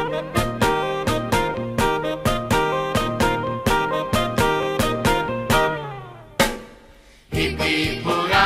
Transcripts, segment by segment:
Hiep hiep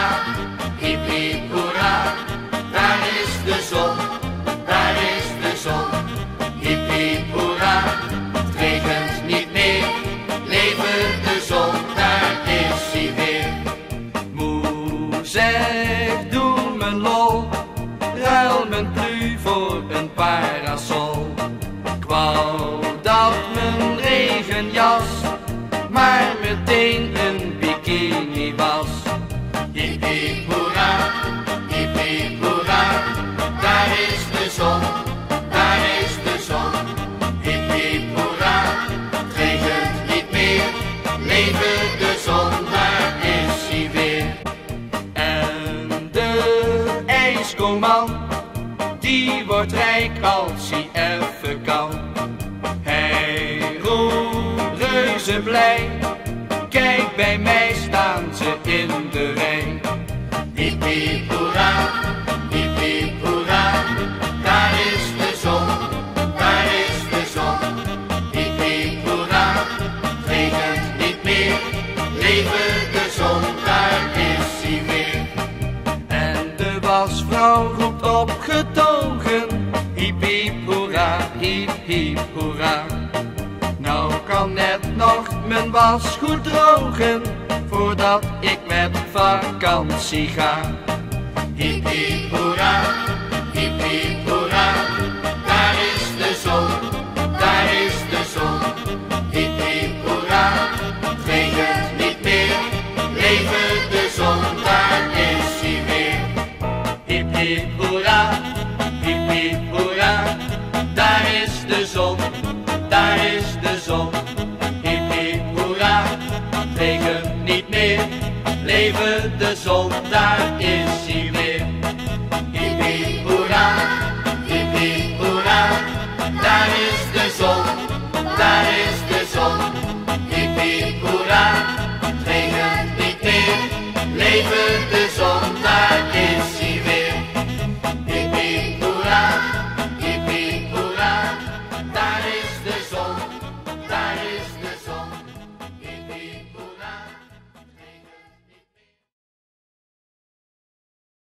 hoera, daar is de zon, daar is de zon. Hiep hiep hoera, het regent niet meer, leven de zon, daar is hij weer. Moe zegt doe mijn lol, ruil mijn plu voor een parasol. Ik wou dat mijn regenjas maar meteen een bikini was. Hiep hiep hoera, daar is de zon, daar is de zon. Hiep hiep hoera, het regent niet meer, leven de zon, daar is hij weer. En de ijskoman, die wordt rijk als hij even kan. Hij roept reuze blij, kijk bij mij staan ze in de rij. Hiep hiep hoera, daar is de zon, daar is de zon. Hiep hiep hoera, het regent niet meer, leven de zon, daar is hij weer. En de wasvrouw roept opgetogen, hiep hiep hoera. Nou kan net nog mijn was goed drogen, voordat ik met vakantie ga. Hiep hiep hoera, daar is de zon, daar is de zon. Hiep hiep hoera, het regent niet meer, leven de zon, daar is hij weer. Hiep hiep hoera, daar is de zon, daar is de zon. Hiep hiep hoera, het regent niet meer, leven de zon, daar is hij weer. Hiep hiep hoera, daar is de zon, daar is de zon. Hiep hiep hoera, het regent niet meer, leven de